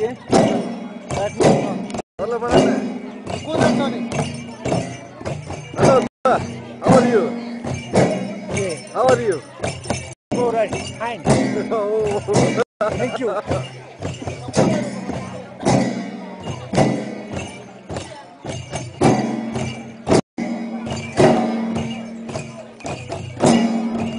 Okay. That means Hello, banana. good afternoon. Hello, sir. How are you? Yeah. How are you? All right. Fine. Oh. Thank you.